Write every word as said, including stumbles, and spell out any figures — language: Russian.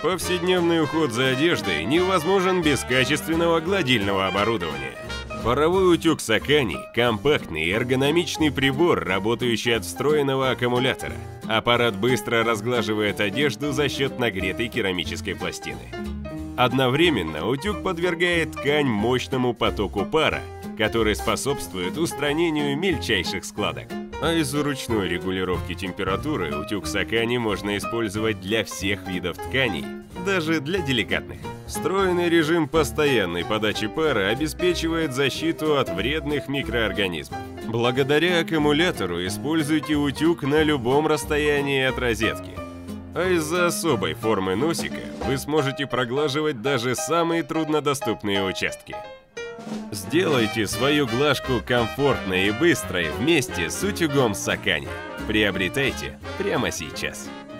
Повседневный уход за одеждой невозможен без качественного гладильного оборудования. Паровой утюг Сакани – компактный и эргономичный прибор, работающий от встроенного аккумулятора. Аппарат быстро разглаживает одежду за счет нагретой керамической пластины. Одновременно утюг подвергает ткань мощному потоку пара, который способствует устранению мельчайших складок. А из-за ручной регулировки температуры утюг Сакани можно использовать для всех видов тканей, даже для деликатных. Встроенный режим постоянной подачи пара обеспечивает защиту от вредных микроорганизмов. Благодаря аккумулятору используйте утюг на любом расстоянии от розетки. А из-за особой формы носика вы сможете проглаживать даже самые труднодоступные участки. Сделайте свою глажку комфортной и быстрой вместе с утюгом Сакани. Приобретайте прямо сейчас.